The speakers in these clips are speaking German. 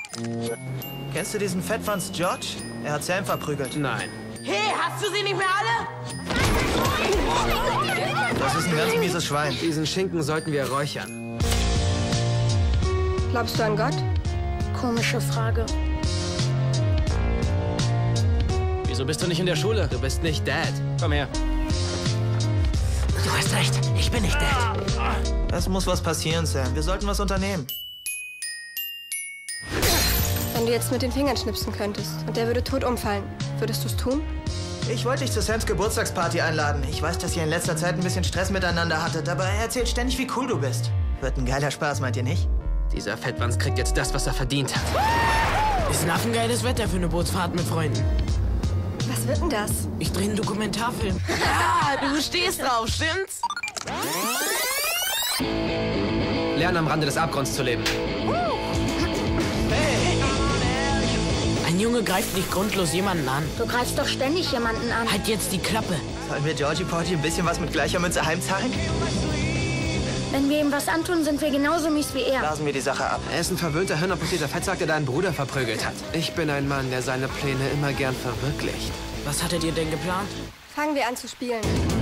Kennst du diesen Fettwanz George? Er hat Sam verprügelt. Nein. Hey, hast du sie nicht mehr alle? Das ist ein ganz mieses Schwein. Diesen Schinken sollten wir räuchern. Glaubst du an Gott? Komische Frage. Wieso bist du nicht in der Schule? Du bist nicht Dad. Komm her. Du hast recht, ich bin nicht Dad. Es muss was passieren, Sam. Wir sollten was unternehmen. Wenn du jetzt mit den Fingern schnipsen könntest und der würde tot umfallen, würdest du es tun? Ich wollte dich zu Sams Geburtstagsparty einladen. Ich weiß, dass ihr in letzter Zeit ein bisschen Stress miteinander hattet, aber er erzählt ständig, wie cool du bist. Wird ein geiler Spaß, meint ihr nicht? Dieser Fettwanz kriegt jetzt das, was er verdient hat. Ist ein affengeiles Wetter für eine Bootsfahrt mit Freunden. Was wird denn das? Ich drehe einen Dokumentarfilm. Ja, du stehst drauf, stimmt's? Lernen am Rande des Abgrunds zu leben. Ein Junge greift nicht grundlos jemanden an. Du greifst doch ständig jemanden an. Halt jetzt die Klappe. Sollen wir Georgie Porgy ein bisschen was mit gleicher Münze heimzahlen? Wenn wir ihm was antun, sind wir genauso mies wie er. Blasen wir die Sache ab. Er ist ein verwöhnter, hirnopotierter Fettsack, der deinen Bruder verprügelt hat. Ich bin ein Mann, der seine Pläne immer gern verwirklicht. Was hattet ihr denn geplant? Fangen wir an zu spielen.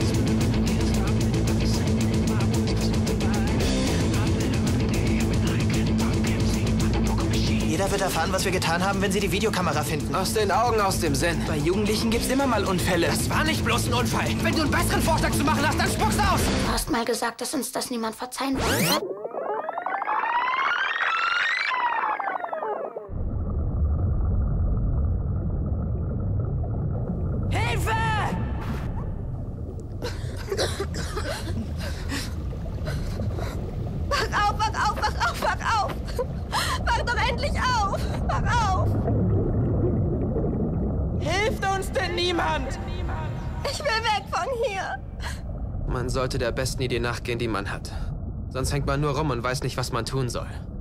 Jeder wird erfahren, was wir getan haben, wenn sie die Videokamera finden. Aus den Augen, aus dem Sinn. Bei Jugendlichen gibt's immer mal Unfälle. Das war nicht bloß ein Unfall. Wenn du einen besseren Vorschlag zu machen hast, dann spuck's aus. Du hast mal gesagt, dass uns das niemand verzeihen will. Hilfe! Wach auf, wach auf, wach auf, wach auf! Wach doch endlich auf! Wach auf! Hilft uns denn niemand? Ich will weg von hier! Man sollte der besten Idee nachgehen, die man hat. Sonst hängt man nur rum und weiß nicht, was man tun soll.